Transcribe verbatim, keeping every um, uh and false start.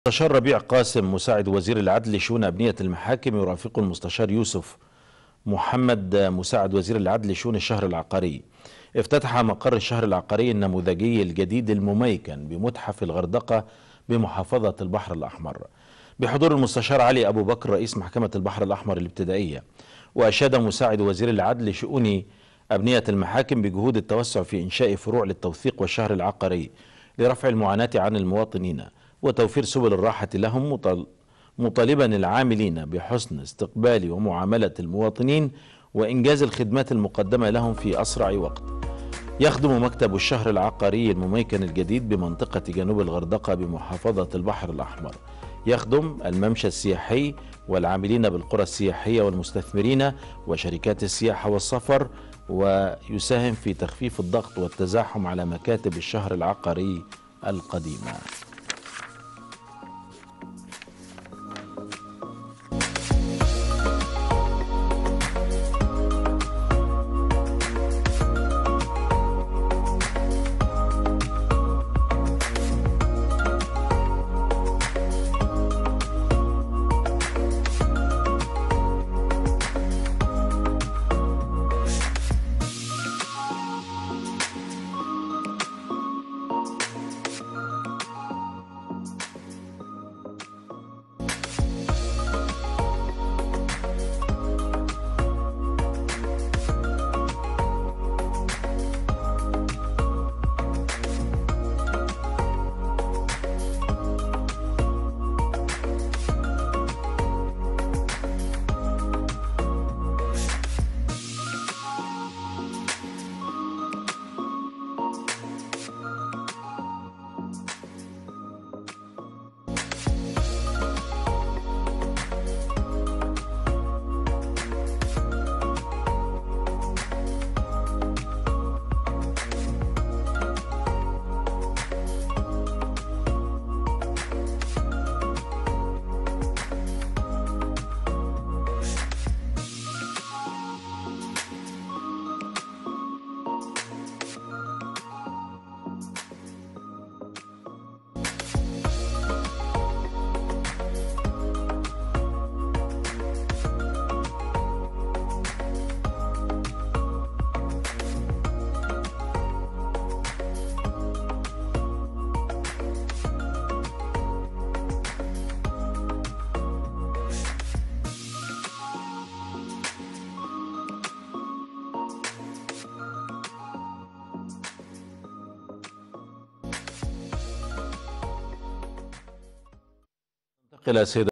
المستشار ربيع قاسم مساعد وزير العدل لشؤون أبنية المحاكم يرافقه المستشار يوسف محمد مساعد وزير العدل لشؤون الشهر العقاري. افتتح مقر الشهر العقاري النموذجي الجديد المميكن بمتحف الغردقة بمحافظة البحر الأحمر بحضور المستشار علي أبو بكر رئيس محكمة البحر الأحمر الابتدائية. وأشاد مساعد وزير العدل لشؤون أبنية المحاكم بجهود التوسع في إنشاء فروع للتوثيق والشهر العقاري لرفع المعاناة عن المواطنين وتوفير سبل الراحة لهم، مطالبا العاملين بحسن استقبال ومعاملة المواطنين وإنجاز الخدمات المقدمة لهم في أسرع وقت. يخدم مكتب الشهر العقاري المميكن الجديد بمنطقة جنوب الغردقة بمحافظة البحر الأحمر، يخدم الممشى السياحي والعاملين بالقرى السياحية والمستثمرين وشركات السياحة والسفر، ويساهم في تخفيف الضغط والتزاحم على مكاتب الشهر العقاري القديمة. إلى سيد